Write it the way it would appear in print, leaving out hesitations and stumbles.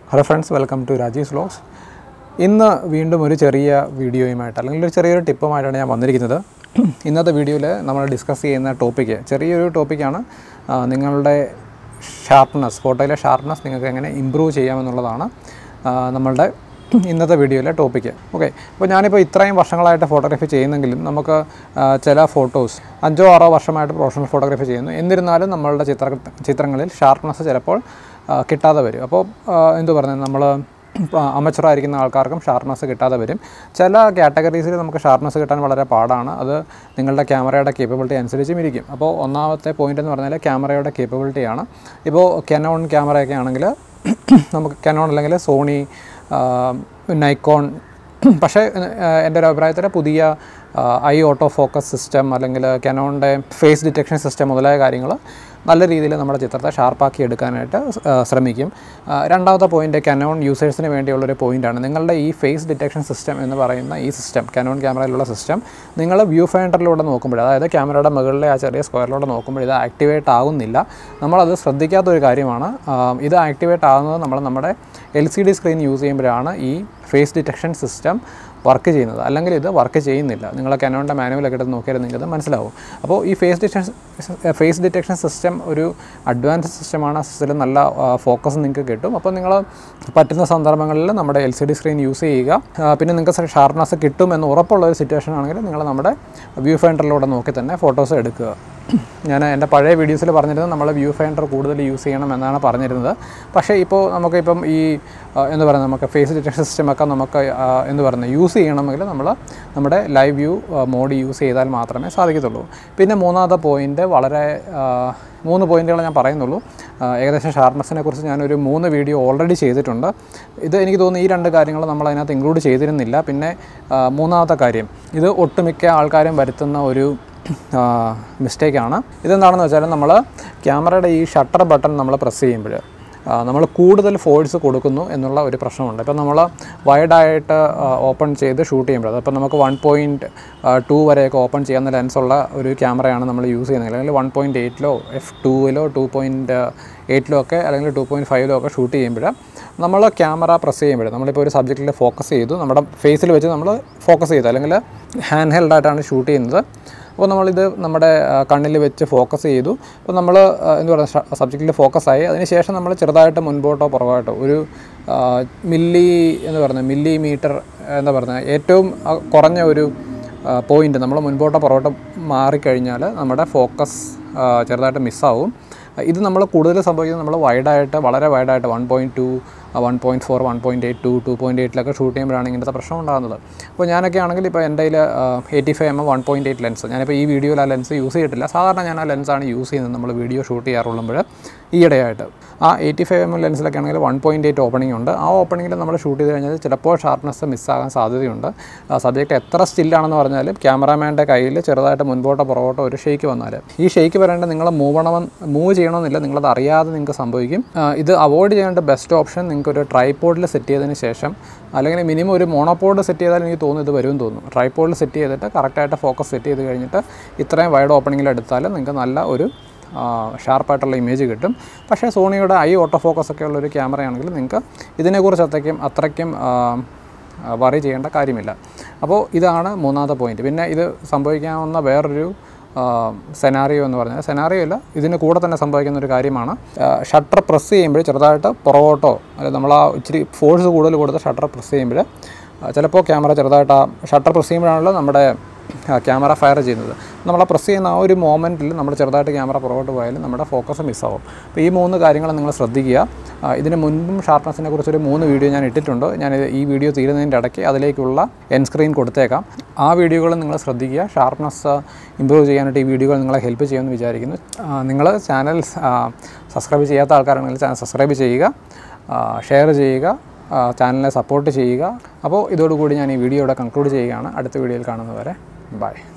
Hello friends, welcome to Raji's Vlogs. ഇന്ന് വീണ്ടും ഒരു ചെറിയ വീഡിയോയുമായിട്ട് അല്ലെങ്കിൽ ഒരു ചെറിയൊരു ടിപ്പുമായിട്ടാണ് ഞാൻ വന്നിരിക്കുന്നത്. ഇന്നത്തെ വീഡിയോയിൽ നമ്മൾ ഡിസ്കസ് ചെയ്യുന്ന ടോപ്പിക്ക് ചെറിയൊരു ടോപ്പിക്കാണ്. നിങ്ങളുടെ ഷാർപ്പ്നെസ്, ഫോട്ടോയിലെ ഷാർപ്പ്നെസ് നിങ്ങൾക്ക് എങ്ങനെ ഇമ്പ്രൂവ് ചെയ്യാമെന്നുള്ളതാണ് നമ്മളുടെ ഇന്നത്തെ വീഡിയോയിലെ ടോപ്പിക്ക്. ഓക്കെ, അപ്പോൾ ഞാനിപ്പോൾ ഇത്രയും വർഷങ്ങളായിട്ട് ഫോട്ടോഗ്രാഫി ചെയ്യുന്നെങ്കിലും നമുക്ക് ചില ഫോട്ടോസ് 5-6 വർഷമായിട്ട് പ്രൊഫഷണൽ ഫോട്ടോഗ്രാഫി ചെയ്യുന്നു. എന്നിരുന്നാലും നമ്മളുടെ ചിത്രങ്ങളിൽ ഷാർപ്പ്നെസ് ചിലപ്പോൾ കിട്ടാതെ വരും. അപ്പോൾ എന്തു പറഞ്ഞാൽ നമ്മൾ അമച്ചുറായിരിക്കുന്ന ആൾക്കാർക്കും ഷാർപ്പ്നെസ് കിട്ടാതെ വരും. ചില കാറ്റഗറീസിൽ നമുക്ക് ഷാർപ്പ്നെസ് കിട്ടാൻ വളരെ പാടാണ്. അത് നിങ്ങളുടെ ക്യാമറയുടെ കേപ്പബിലിറ്റി അനുസരിച്ചും ഇരിക്കും. അപ്പോൾ ഒന്നാമത്തെ പോയിൻ്റ് എന്ന് പറഞ്ഞാൽ ക്യാമറയുടെ കേപ്പബിലിറ്റിയാണ്. ഇപ്പോൾ കനോൺ ക്യാമറയൊക്കെ ആണെങ്കിൽ നമുക്ക് കനോൺ അല്ലെങ്കിൽ സോണി, നൈക്കോൺ, പക്ഷേ എൻ്റെ ഒരു അഭിപ്രായത്തിൽ പുതിയ ഐ ഓട്ടോ ഫോക്കസ് സിസ്റ്റം അല്ലെങ്കിൽ കനോണിൻ്റെ ഫേസ് ഡിറ്റക്ഷൻ സിസ്റ്റം മുതലായ കാര്യങ്ങൾ നല്ല രീതിയിൽ നമ്മുടെ ചിത്രത്തെ ഷാർപ്പാക്കി എടുക്കാനായിട്ട് ശ്രമിക്കും. രണ്ടാമത്തെ പോയിൻ്റ് കനോൺ യൂസേഴ്സിന് വേണ്ടിയുള്ളൊരു പോയിൻ്റാണ്. നിങ്ങളുടെ ഈ ഫേസ് ഡിറ്റക്ഷൻ സിസ്റ്റം എന്ന് പറയുന്ന ഈ സിസ്റ്റം, കനോൺ ക്യാമറയിലുള്ള സിസ്റ്റം, നിങ്ങൾ വ്യൂ ഫൈൻഡറിലൂടെ നോക്കുമ്പോൾ, അതായത് ക്യാമറയുടെ മുകളിലെ ആ ചെറിയ സ്ക്വയറിലൂടെ നോക്കുമ്പോൾ ഇത് ആക്ടിവേറ്റ് ആകുന്നില്ല. നമ്മളത് ശ്രദ്ധിക്കാത്തൊരു കാര്യമാണ്. ഇത് ആക്ടിവേറ്റ് ആകുന്നത് നമ്മുടെ LCD സ്ക്രീൻ യൂസ് ചെയ്യുമ്പോഴാണ് ഈ ഫേസ് ഡിറ്റക്ഷൻ സിസ്റ്റം വർക്ക് ചെയ്യുന്നത്. അല്ലെങ്കിൽ ഇത് വർക്ക് ചെയ്യുന്നില്ല. നിങ്ങൾ കനോണിൻ്റെ മാനുവലൊക്കെ എടുത്ത് നോക്കിയാൽ നിങ്ങൾക്കത് മനസ്സിലാവും. അപ്പോൾ ഈ ഫേസ് ഡിറ്റക്ഷൻ സിസ്റ്റം ഒരു അഡ്വാൻസ് സിസ്റ്റമാണ്. ആ സിസ്റ്റത്തിൽ നല്ല ഫോക്കസ് നിങ്ങൾക്ക് കിട്ടും. അപ്പോൾ നിങ്ങൾ പറ്റുന്ന സന്ദർഭങ്ങളിൽ നമ്മുടെ LCD സ്ക്രീൻ യൂസ് ചെയ്യുക. പിന്നെ നിങ്ങൾക്ക് ഷാർപ്പ്നെസ് കിട്ടും എന്ന് ഉറപ്പുള്ള ഒരു സിറ്റുവേഷൻ ആണെങ്കിൽ നിങ്ങൾ നമ്മുടെ വ്യൂ ഫൈൻഡറിലൂടെ നോക്കി തന്നെ ഫോട്ടോസ് എടുക്കുക. ഞാൻ എൻ്റെ പഴയ വീഡിയോസിൽ പറഞ്ഞിരുന്നത് നമ്മൾ വ്യൂ ഫൈൻഡർ കൂടുതൽ യൂസ് ചെയ്യണം എന്നാണ് പറഞ്ഞിരുന്നത്. പക്ഷേ ഇപ്പോൾ നമുക്കിപ്പം ഈ എന്താ പറയുക, നമുക്ക് ഫേസ് ഡിറ്റക്ഷൻ സിസ്റ്റമൊക്കെ നമുക്ക് എന്ത് പറയുന്നത് യൂസ് ചെയ്യണമെങ്കിൽ നമ്മൾ നമ്മുടെ ലൈവ് വ്യൂ മോഡ് യൂസ് ചെയ്താൽ മാത്രമേ സാധിക്കത്തുള്ളൂ. പിന്നെ മൂന്നാമത്തെ പോയിൻ്റ്, വളരെ 3 പോയിൻറ്റുകൾ ഞാൻ പറയുന്നുള്ളൂ. ഏകദേശം ഷാർപ്പ്നെസ്സിനെ കുറിച്ച് ഞാനൊരു 3 വീഡിയോ ഓൾറെഡി ചെയ്തിട്ടുണ്ട്. ഇത് എനിക്ക് തോന്നുന്നു ഈ 2 കാര്യങ്ങൾ നമ്മൾ അതിനകത്ത് ഇൻക്ലൂഡ് ചെയ്തിരുന്നില്ല. പിന്നെ മൂന്നാമത്തെ കാര്യം, ഇത് ഒട്ടുമിക്ക ആൾക്കാരും വരുത്തുന്ന ഒരു മിസ്റ്റേക്കാണ്. ഇതെന്താണെന്ന് വെച്ചാൽ നമ്മൾ ക്യാമറയുടെ ഈ ഷട്ടർ ബട്ടൺ നമ്മൾ പ്രസ് ചെയ്യുമ്പോൾ നമ്മൾ കൂടുതൽ ഫോഴ്സ് കൊടുക്കുന്നു എന്നുള്ള ഒരു പ്രശ്നമുണ്ട്. ഇപ്പോൾ നമ്മൾ വൈഡായിട്ട് ഓപ്പൺ ചെയ്ത് ഷൂട്ട് ചെയ്യുമ്പോൾ, അതപ്പോൾ നമുക്ക് 1.2 വരെയൊക്കെ ഓപ്പൺ ചെയ്യാവുന്ന ലെൻസുള്ള ഒരു ക്യാമറയാണ് നമ്മൾ യൂസ് ചെയ്യുന്നത്, അല്ലെങ്കിൽ 1.8-ലോ f2-ലോ 2.8-ലോ ഒക്കെ അല്ലെങ്കിൽ 2.5-ലോ ഒക്കെ ഷൂട്ട് ചെയ്യുമ്പോൾ നമ്മൾ ക്യാമറ പ്രസ് ചെയ്യുമ്പോൾ, നമ്മളിപ്പോൾ ഒരു സബ്ജക്റ്റിൽ ഫോക്കസ് ചെയ്തു, നമ്മുടെ ഫേസിൽ വെച്ച് നമ്മൾ ഫോക്കസ് ചെയ്തു, അല്ലെങ്കിൽ ഹാൻഡ് ഹെൽഡായിട്ടാണ് ഷൂട്ട് ചെയ്യുന്നത്. അപ്പോൾ നമ്മളിത് നമ്മുടെ കണ്ണിൽ വെച്ച് ഫോക്കസ് ചെയ്തു. അപ്പോൾ നമ്മൾ എന്താ പറയുക, സബ്ജക്റ്റിൽ ഫോക്കസായി. അതിനുശേഷം നമ്മൾ ചെറുതായിട്ട് മുൻപോട്ടോ പുറകോട്ടോ ഒരു മില്ലിമീറ്റർ എന്താ പറയുക, ഏറ്റവും കുറഞ്ഞ ഒരു പോയിൻ്റ് നമ്മൾ മുൻപോട്ടോ പുറകോട്ടോ മാറിക്കഴിഞ്ഞാൽ നമ്മുടെ ഫോക്കസ് ചെറുതായിട്ട് മിസ്സാവും. ഇത് നമ്മൾ കൂടുതൽ സംഭവിക്കുന്നത് നമ്മൾ വൈഡായിട്ട്, വളരെ വൈഡായിട്ട് 1.2, 1.4, 1.8, 2.8-ലൊക്കെ ഷൂട്ട് ചെയ്യുമ്പോഴാണ് ഇങ്ങനത്തെ പ്രശ്നം ഉണ്ടാകുന്നത്. അപ്പോൾ ഞാനൊക്കെ ആണെങ്കിൽ ഇപ്പോൾ എൻ്റെ കയ്യിൽ 85mm 1.8 ലെൻസ്, ഞാനിപ്പോൾ ഈ വീഡിയോയിൽ ആ ലെൻസ് യൂസ് ചെയ്തിട്ടില്ല. സാധാരണ ഞാൻ ആ ലെൻസാണ് യൂസ് ചെയ്യുന്നത് നമ്മൾ വീഡിയോ ഷൂട്ട് ചെയ്യാറുള്ളുമ്പോൾ. ഈയിടെയായിട്ട് ആ 85mm ലെൻസിലൊക്കെ ആണെങ്കിൽ 1.8 ഓപ്പണിംഗ് ഉണ്ട്. ആ ഓപ്പണിങ്ങിൽ നമ്മൾ ഷൂട്ട് ചെയ്ത് കഴിഞ്ഞാൽ ചിലപ്പോൾ ഷാർപ്പ്നെസ് മിസ്സാകാൻ സാധ്യതയുണ്ട്. സബ്ജക്റ്റ് എത്ര സ്റ്റില്ലാണെന്ന് പറഞ്ഞാലും ക്യാമറാമാൻ്റെ കയ്യിൽ ചെറുതായിട്ട് മുൻപോട്ടോ പുറകോട്ടോ ഒരു ഷെയ്ക്ക് വന്നാൽ, ഈ ഷെയ്ക്ക് വരേണ്ട നിങ്ങൾ മൂവ് ചെയ്യണമെന്നില്ല, നിങ്ങളത് അറിയാതെ നിങ്ങൾക്ക് സംഭവിക്കും. ഇത് അവോയ്ഡ് ചെയ്യേണ്ട ബെസ്റ്റ് ഓപ്ഷൻ, നിങ്ങൾക്കൊരു ട്രൈപോഡിൽ സെറ്റ് ചെയ്തതിന് ശേഷം, അല്ലെങ്കിൽ മിനിമം ഒരു മോണോപോഡ് സെറ്റ് ചെയ്താൽ എനിക്ക് തോന്നുന്നു ഇത് വരുമെന്ന് തോന്നുന്നു. ട്രൈപോഡിൽ സെറ്റ് ചെയ്തിട്ട് കറക്റ്റായിട്ട് ഫോക്കസ് സെറ്റ് ചെയ്ത് കഴിഞ്ഞിട്ട് ഇത്രയും വൈഡ് ഓപ്പണിങ്ങിൽ എടുത്താൽ നിങ്ങൾക്ക് നല്ല ഒരു ഷാർപ്പായിട്ടുള്ള ഇമേജ് കിട്ടും. പക്ഷേ സോണിയുടെ ഐ ഓട്ടോ ഫോക്കസ് ഒക്കെ ഉള്ളൊരു ക്യാമറയാണെങ്കിൽ നിങ്ങൾക്ക് ഇതിനെക്കുറിച്ച് അത്രയ്ക്കും വറി ചെയ്യേണ്ട കാര്യമില്ല. അപ്പോൾ ഇതാണ് മൂന്നാമത്തെ പോയിൻ്റ്. പിന്നെ ഇത് സംഭവിക്കാവുന്ന വേറൊരു സെനാറിയോ എന്ന് പറഞ്ഞാൽ, സെനാറിയോ ഇല്ല, ഇതിന് കൂടെ തന്നെ സംഭവിക്കുന്ന ഒരു കാര്യമാണ്, ഷട്ടർ പ്രസ് ചെയ്യുമ്പോൾ ചെറുതായിട്ട് പുറകോട്ടോ, അല്ലെങ്കിൽ നമ്മൾ ആ ഇച്ചിരി ഫോഴ്സ് കൂടുതൽ കൊടുത്ത് ഷട്ടർ പ്രസ് ചെയ്യുമ്പോൾ ചിലപ്പോൾ ക്യാമറ ചെറുതായിട്ട് ആ ഷട്ടർ പ്രസ് ചെയ്യുമ്പോഴാണല്ലോ നമ്മുടെ ക്യാമറ ഫയർ ചെയ്യുന്നത്. നമ്മൾ പ്രസ് ചെയ്യുന്ന ആ ഒരു മൊമെൻറ്റിൽ നമ്മൾ ചെറുതായിട്ട് ക്യാമറ പുറകോട്ട് പോയാലും നമ്മുടെ ഫോക്കസ് മിസ്സാവും. അപ്പോൾ ഈ 3 കാര്യങ്ങൾ നിങ്ങൾ ശ്രദ്ധിക്കുക. ഇതിന് മുൻപും ഷാർപ്പ്നെസ്സിനെ കുറിച്ചൊരു 3 വീഡിയോ ഞാൻ ഇട്ടിട്ടുണ്ട്. ഞാൻ ഈ വീഡിയോ തീരുന്നതിൻ്റെ ഇടയ്ക്ക് അതിലേക്കുള്ള എൻഡ് സ്ക്രീൻ കൊടുത്തേക്കാം. ആ വീഡിയോകൾ നിങ്ങൾ ശ്രദ്ധിക്കുക. ഷാർപ്പ്നെസ് ഇമ്പ്രൂവ് ചെയ്യാനായിട്ട് ഈ വീഡിയോകൾ നിങ്ങളെ ഹെൽപ്പ് ചെയ്യുമെന്ന് വിചാരിക്കുന്നു. നിങ്ങൾ ചാനൽ സബ്സ്ക്രൈബ് ചെയ്യാത്ത ആൾക്കാരാണെങ്കിൽ ചാനൽ സബ്സ്ക്രൈബ് ചെയ്യുക, ഷെയർ ചെയ്യുക, ചാനലിനെ സപ്പോർട്ട് ചെയ്യുക. അപ്പോൾ ഇതോടുകൂടി ഞാൻ ഈ വീഡിയോ ഇവിടെ കൺക്ലൂഡ് ചെയ്യുകയാണ്. അടുത്ത വീഡിയോയിൽ കാണുന്നവരെ ബൈ.